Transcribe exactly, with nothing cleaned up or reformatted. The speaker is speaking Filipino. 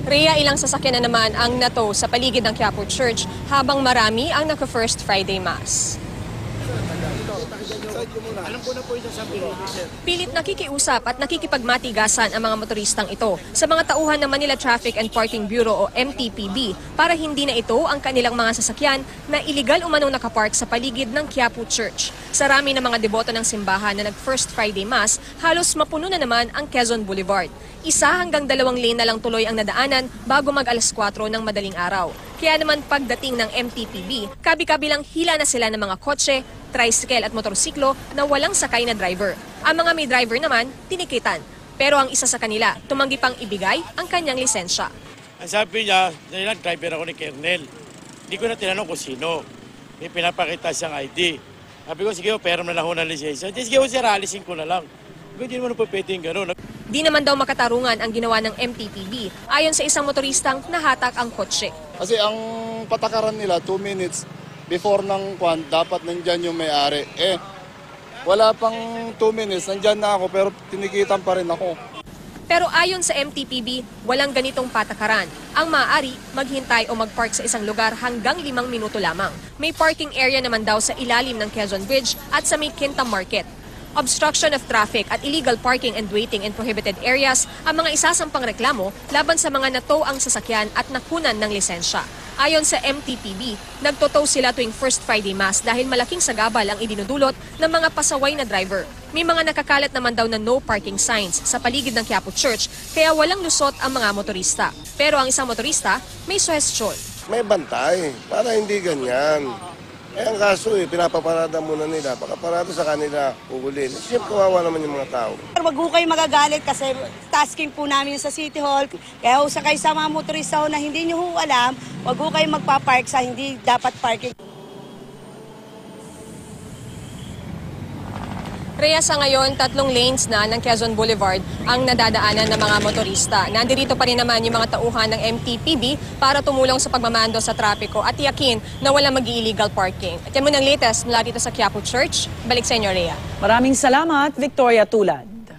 Rhea, ilang sasakyan na naman ang nato sa paligid ng Quiapo Church habang marami ang naka-First Friday Mass. Alam ko na po ito sa sir. Pilit nakikiusap at nakikipagmatigasan ang mga motoristang ito sa mga tauhan ng Manila Traffic and Parking Bureau o M T P B para hindi na ito ang kanilang mga sasakyan na iligal umanong nakapark sa paligid ng Quiapo Church. Sa rami ng mga deboto ng simbahan na nag-First Friday Mass, halos mapuno na naman ang Quezon Boulevard. Isa hanggang dalawang lane na lang tuloy ang nadaanan bago mag alas kwatro ng madaling araw. Kaya naman pagdating ng M T P B, kabi-kabilang hila na sila ng mga kotse, tricycle at motorsiklo na walang sakay na driver. Ang mga may driver naman, tinikitan. Pero ang isa sa kanila, tumanggi pang ibigay ang kanyang lisensya. Ang sabi niya, nilang driver ako ni Kernel. Hindi ko na tinanong kung sino. May pinapakita siyang I D. Sabi ko, sige, pero na lang ako ng lisensya. Sige, sir, alisin ko na lang. Hindi naman po pwede yung gano'n. Di naman daw makatarungan ang ginawa ng M T P B ayon sa isang motoristang nahatak ang kotse. Kasi ang patakaran nila, two minutes before ng kwan, dapat nandyan yung may-ari. Eh, wala pang two minutes, nandyan na ako pero tinikitan pa rin ako. Pero ayon sa M T P B, walang ganitong patakaran. Ang maaari, maghintay o magpark sa isang lugar hanggang limang minuto lamang. May parking area naman daw sa ilalim ng Quezon Bridge at sa may Quinta Market. Obstruction of traffic at illegal parking and waiting in prohibited areas ang mga isasampang reklamo laban sa mga nato ang sasakyan at nakunan ng lisensya. Ayon sa M T P B, nagtotow sila tuwing First Friday Mass dahil malaking sagabal ang idinudulot ng mga pasaway na driver. May mga nakakalat naman daw na no parking signs sa paligid ng Quiapo Church kaya walang lusot ang mga motorista. Pero ang isang motorista may suhestyon. May bantay para hindi ganyan. Eh, ang kaso eh, pinapaparada muna nila. Pagkaparada sa kanila, uhulin. Siyempre, kawawa naman yung mga tao. Wag ho kayo magagalit kasi tasking po namin sa City Hall. Kaya ho sa kayo sa mga motorista ho na hindi nyo ho alam, wag ho kayo magpapark sa hindi dapat parking. Rhea, sa ngayon, tatlong lanes na ng Quezon Boulevard ang nadadaanan ng mga motorista. Nandirito pa rin naman yung mga tauhan ng M T P B para tumulong sa pagmamando sa trapiko at tiyakin na walang mag-illegal parking. At yan mo ng latest mula dito sa Quiapo Church. Balik sa inyo, Rhea. Maraming salamat, Victoria Tulad.